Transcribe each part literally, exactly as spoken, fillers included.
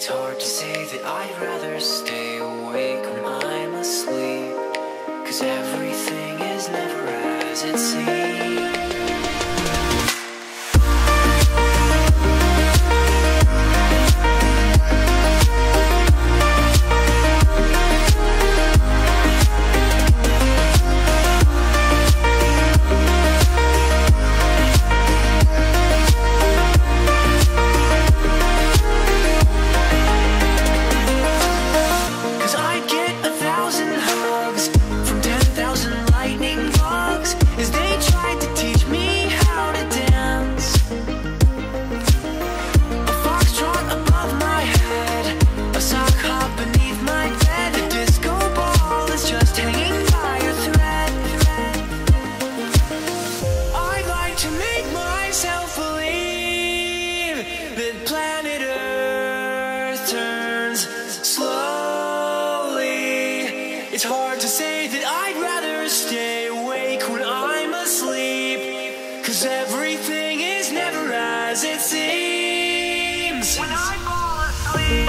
It's hard to say that I'd rather stay awake when I'm asleep, 'cause everything is never as it seems. It's hard to say that I'd rather stay awake when I'm asleep, 'cause everything is never as it seems. When I fall asleep,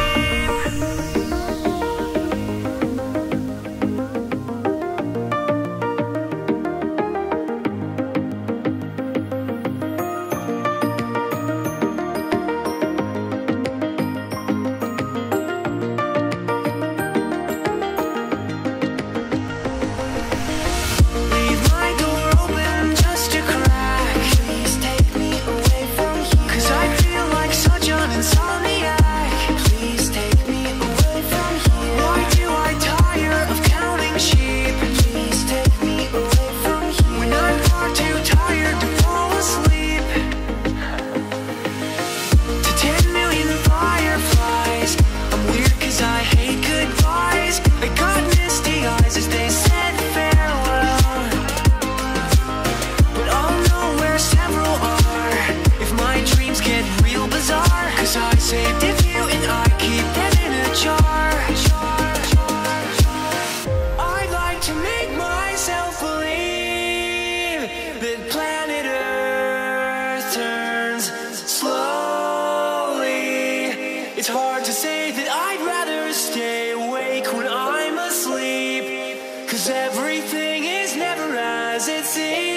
it's hard to say that I'd rather stay awake when I'm asleep, 'cause everything is never as it seems.